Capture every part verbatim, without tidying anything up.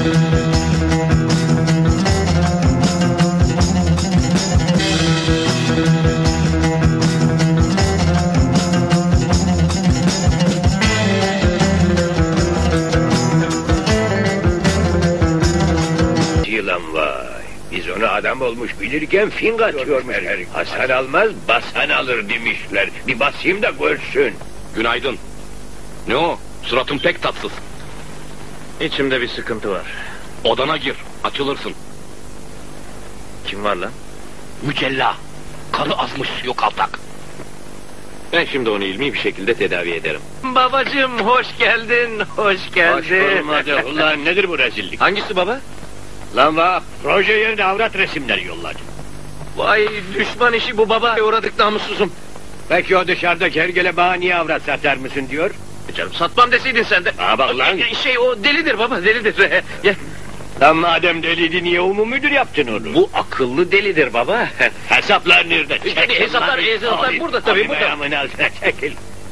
Adam olmuş bilirken fing atıyor meğer. Hasan almaz basan alır demişler. Bir basayım da görsün. Günaydın. Ne o? Suratın pek tatsız. İçimde bir sıkıntı var. Odana gir, açılırsın. Kim var lan? Mücella. Karı azmış, yok altak. Ben şimdi onu ilmi bir şekilde tedavi ederim. Babacığım hoş geldin, hoş geldin. Hoş olmadı. Ulan nedir bu rezillik? Hangisi baba? Lan bak, proje yerine avrat resimleri yolladı. Vay düşman işi bu baba. Uğradık namussuzum. Peki o dışarıdaki hergele bana niye avrat satar mısın diyor? Canım satmam deseydin sen de. Aa bak lan. Şey o delidir baba, delidir. Gel. Lan madem deliydi niye umum müdür yaptın onu? Bu akıllı delidir baba. Hesaplar nerede? Çekil hesaplar, hesaplar Abi, burada tabii, abi burada. Ayağımın altına çekil.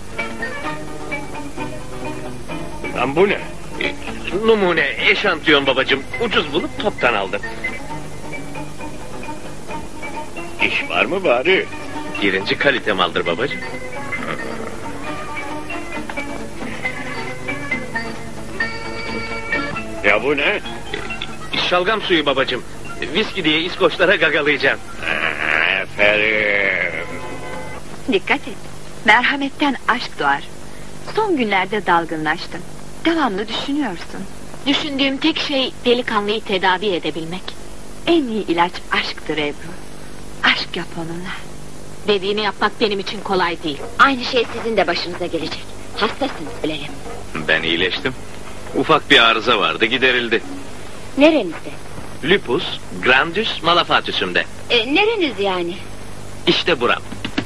Lan bu ne? Numune, eşantiyon babacığım. Ucuz bulup toptan aldım. İş var mı bari? Birinci kalite maldır babacığım. Ya bu ne? Şalgam suyu babacığım. Viski diye İskoçlara gagalayacağım. Aferin. Dikkat et. Merhametten aşk doğar. Son günlerde dalgınlaştın. Devamlı düşünüyorsun. Düşündüğüm tek şey delikanlıyı tedavi edebilmek. En iyi ilaç aşktır Ebru. Aşk yap onunla. Dediğini yapmak benim için kolay değil. Aynı şey sizin de başınıza gelecek. Hastasınız bilelim. Ben iyileştim. Ufak bir arıza vardı, giderildi. Nerenizde? Lupus grandis malafatisümde. E, nereniz yani? İşte buram.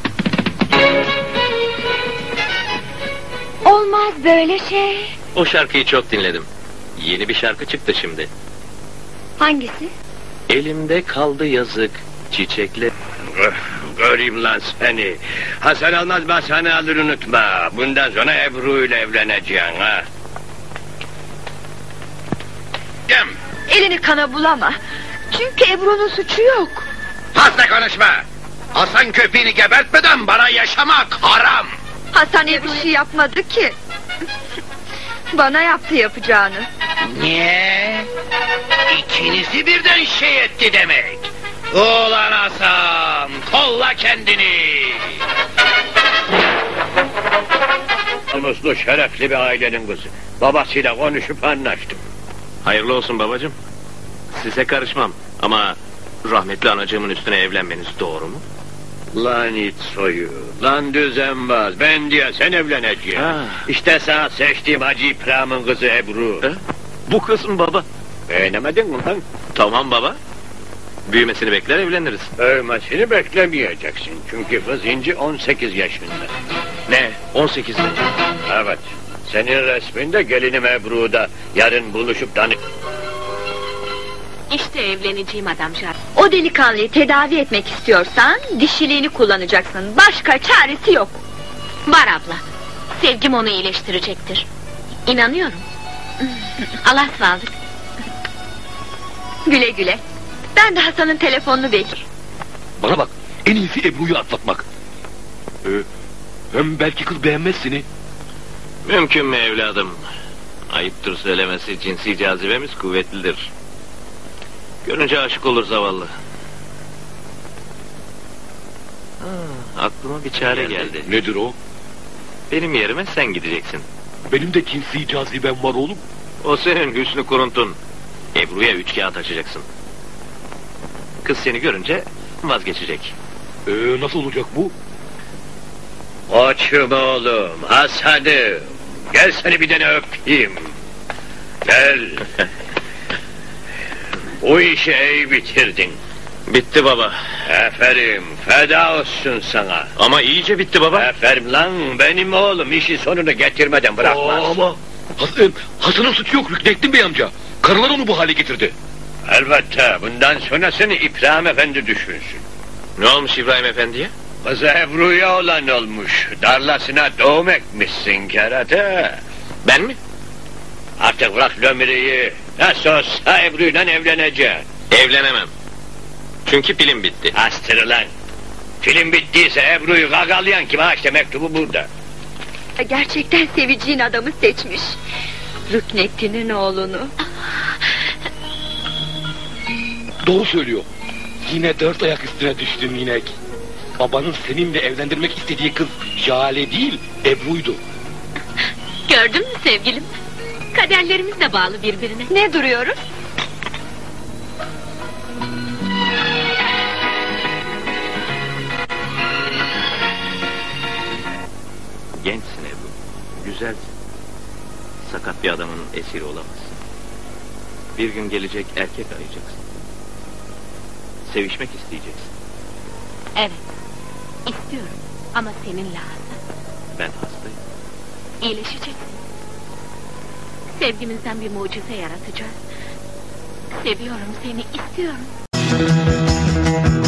Olmaz böyle şey. O şarkıyı çok dinledim. Yeni bir şarkı çıktı şimdi. Hangisi? Elimde kaldı yazık çiçekle. Öf, göreyim lan seni. Hasan almaz basanı alır unutma. Bundan sonra Ebru ile evleneceksin ha. Gem. Elini kana bulama. Çünkü Ebru'nun suçu yok. Fazla konuşma. Hasan köpeğini gebertmeden bana yaşamak haram. Hasan bir şey yapmadı ki. Bana yaptı yapacağını. Niye? İkinizi birden şey etti demek. Ulan Hasan, kolla kendini. Namuslu şerefli bir ailenin kızı. Babasıyla konuşup anlaştım. Hayırlı olsun babacığım. Size karışmam ama rahmetli anacığımın üstüne evlenmeniz doğru mu? Lan it soyu, lan düzenbaz, ben diye sen evleneceksin. Ha. İşte sana seçtiğim Hacı İbrahim'in kızı Ebru. He? Bu kız mı baba? Beğenemedin mi lan? Tamam baba. Büyümesini bekler evleniriz. Övmesini beklemeyeceksin. Çünkü kız inci on sekiz yaşında. Ne? on sekizde. Evet. Senin resminde gelinim Ebru'da. Yarın buluşup danı... İşte evleneceğim adamcağız. O delikanlıyı tedavi etmek istiyorsan dişiliğini kullanacaksın. Başka çaresi yok. Var abla. Sevgim onu iyileştirecektir. İnanıyorum. Allah'a ısmarladık. Güle güle. Ben de Hasan'ın telefonunu bekliyorum. Bana bak, en iyisi Ebru'yu atlatmak. Ee, hem belki kız beğenmez seni. Mümkün mü evladım? Ayıptır söylemesi, cinsi cazibemiz kuvvetlidir. Görünce aşık olur zavallı. Ha, aklıma bir çare geldi. Nedir o? Benim yerime sen gideceksin. Benim de cinsi cazibem var oğlum. O senin hüsnü kuruntun. Ebru'ya üç kağıt açacaksın. Kız seni görünce vazgeçecek. Ee, nasıl olacak bu? Koçum oğlum, Hasan'ım. Gel seni bir tane öpeyim. Gel. Bu işi iyi bitirdin. Bitti baba. Aferin, feda olsun sana. Ama iyice bitti baba. Aferin lan, benim oğlum işi sonunu getirmeden bırakmaz. Aa, ama Hasan, Hasan'ın suçu yok, Rüknettin Bey amca. Karılar onu bu hale getirdi. Elbette, bundan sonrasını İbrahim Efendi düşünsün. Ne olmuş İbrahim Efendi'ye? Kızı Ebru'ya olan olmuş. Darlasına doğum ekmişsin kerate. Ben mi? Artık bırak lömüreyi. Nasıl olsa Ebru'yla evleneceğim. Evlenemem. Çünkü pilim bitti. Astırılan. Film bittiyse Ebru'yu gagalayan kim? Ha işte mektubu burada. Gerçekten seveceğin adamı seçmiş. Rüknettin'in oğlunu. Doğru söylüyor. Yine dört ayak üstüne düştün inek. Babanın seninle evlendirmek istediği kız Jale değil, Ebru'ydu. Gördün mü sevgilim? Kaderlerimiz de bağlı birbirine. Ne duruyoruz? Gençsin Ebru. Güzelsin. Sakat bir adamın esiri olamazsın. Bir gün gelecek erkek arayacaksın. Sevişmek isteyeceksin. Evet. İstiyorum. Ama seninle hasta. Ben hastayım. İyileşeceksin. Sevgimizden bir mucize yaratacağız. Seviyorum seni, istiyorum.